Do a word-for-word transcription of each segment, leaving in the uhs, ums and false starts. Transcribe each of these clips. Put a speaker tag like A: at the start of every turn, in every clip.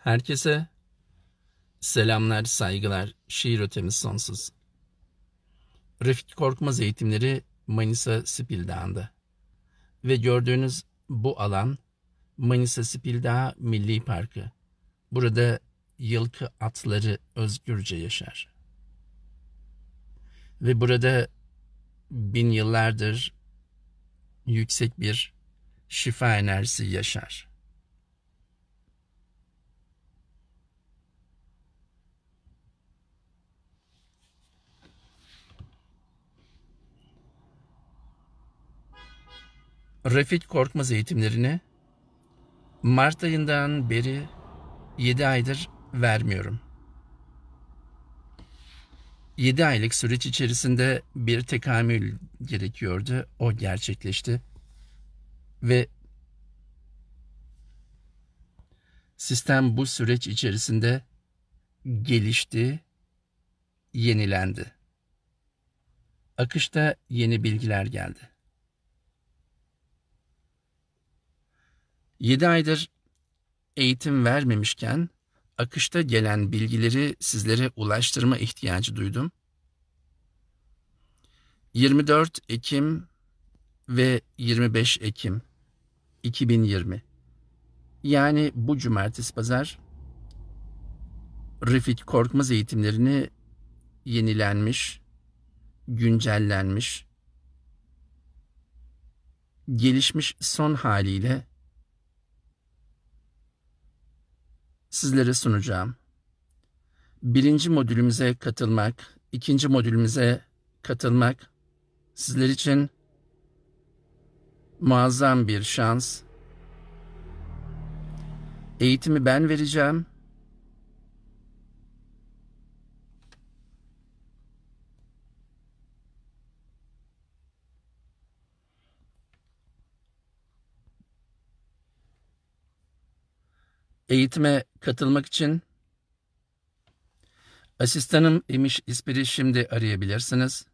A: Herkese selamlar, saygılar, şiir ötemiz sonsuz. Refik Korkmaz eğitimleri Manisa Spil Dağı'nda. Ve gördüğünüz bu alan Manisa Spil Dağı Milli Parkı. Burada yılkı atları özgürce yaşar. Ve burada bin yıllardır yüksek bir şifa enerjisi yaşar. Refik Korkmaz eğitimlerini Mart ayından beri yedi aydır vermiyorum. yedi aylık süreç içerisinde bir tekamül gerekiyordu. O gerçekleşti. Ve sistem bu süreç içerisinde gelişti, yenilendi. Akışta yeni bilgiler geldi. yedi aydır eğitim vermemişken akışta gelen bilgileri sizlere ulaştırma ihtiyacı duydum. yirmi dört Ekim ve yirmi beş Ekim iki bin yirmi. Yani bu cumartesi pazar Refik Korkmaz eğitimlerini yenilenmiş, güncellenmiş, gelişmiş son haliyle sizlere sunacağım. Birinci modülümüze katılmak, ikinci modülümüze katılmak sizler için muazzam bir şans. Eğitimi ben vereceğim. Eğitime katılmak için asistanım Emiş İspir'i şimdi arayabilirsiniz.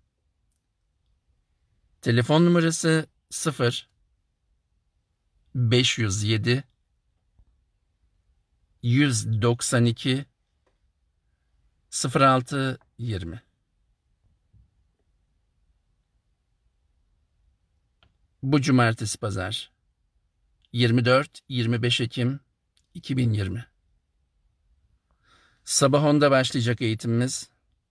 A: Telefon numarası sıfır beş yüz yedi yüz doksan iki sıfır altı yirmi. Bu cumartesi pazar yirmi dört yirmi beş Ekim iki bin yirmi. Sabah onda başlayacak eğitimimiz.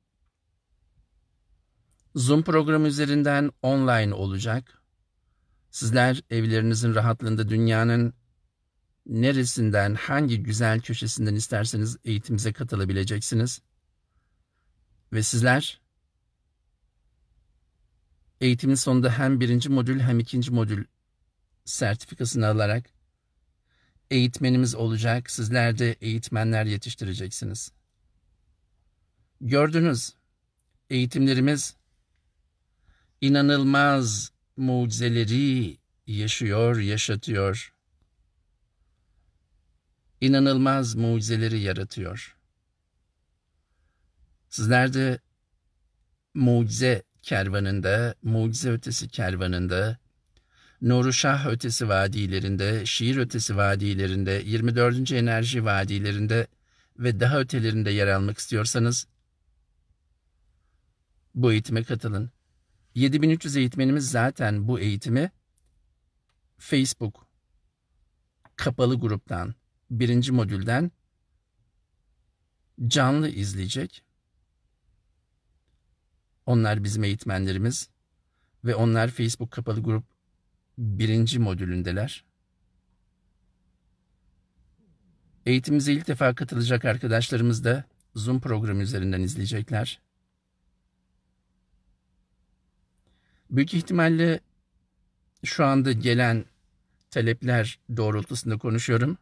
A: Zoom programı üzerinden online olacak. Sizler evlerinizin rahatlığında dünyanın neresinden, hangi güzel köşesinden isterseniz eğitimimize katılabileceksiniz. Ve sizler eğitimin sonunda hem birinci modül hem ikinci modül sertifikasını alarak eğitmenimiz olacak. Sizler de eğitmenler yetiştireceksiniz. Gördünüz, eğitimlerimiz inanılmaz mucizeleri yaşıyor, yaşatıyor. İnanılmaz mucizeleri yaratıyor. Sizler de mucize kervanında, mucize ötesi kervanında, Nuru Şah ötesi vadilerinde, şiir ötesi vadilerinde, yirmi dördüncü enerji vadilerinde ve daha ötelerinde yer almak istiyorsanız bu eğitime katılın. yedi bin üç yüz eğitmenimiz zaten bu eğitimi Facebook kapalı gruptan, birinci modülden canlı izleyecek. Onlar bizim eğitmenlerimiz ve onlar Facebook kapalı grup birinci modülündeler. Eğitimimize ilk defa katılacak arkadaşlarımız da Zoom programı üzerinden izleyecekler. Büyük ihtimalle şu anda gelen talepler doğrultusunda konuşuyorum.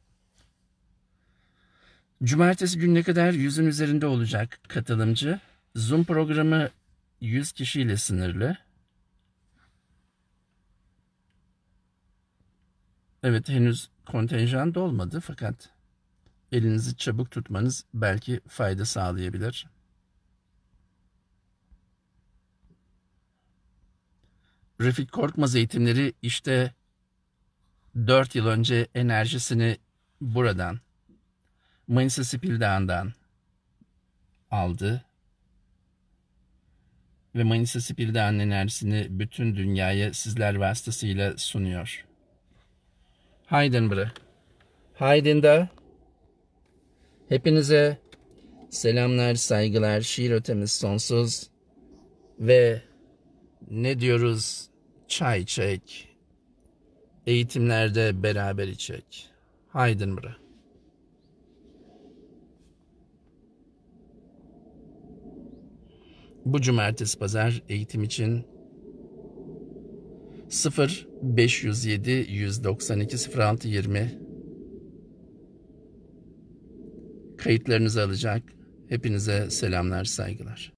A: Cumartesi gününe kadar yüzün üzerinde olacak katılımcı. Zoom programı yüz kişiyle sınırlı. Evet, henüz kontenjan dolmadı fakat elinizi çabuk tutmanız belki fayda sağlayabilir. Refik Korkmaz eğitimleri işte dört yıl önce enerjisini buradan, Manisa Spil Dağı'ndan aldı. Ve Manisa Spil Dağı'nın enerjisini bütün dünyaya sizler vasıtasıyla sunuyor. Haydin bre. Haydin da. Hepinize selamlar, saygılar, şiir ötemiz sonsuz. Ve ne diyoruz? Çay çek. Eğitimlerde beraber içek. Haydin bre. Bu cumartesi pazar eğitim için sıfır beş yüz yedi yüz doksan iki sıfır altı yirmi kayıtlarınızı alacak. Hepinize selamlar, saygılar.